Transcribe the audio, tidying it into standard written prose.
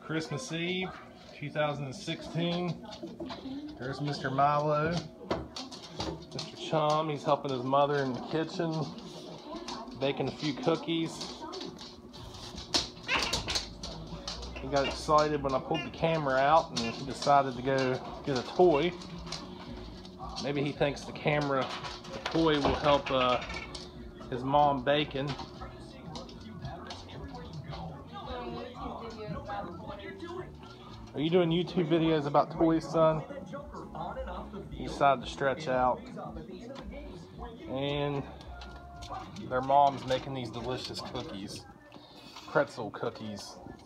Christmas Eve, 2016. There's Mr. Milo. Mr. Chum, he's helping his mother in the kitchen, baking a few cookies. He got excited when I pulled the camera out and he decided to go get a toy. Maybe he thinks the toy will help his mom baking. Are you doing YouTube videos about toys, son? He decided to stretch out. And their mom's making these delicious cookies. Pretzel cookies.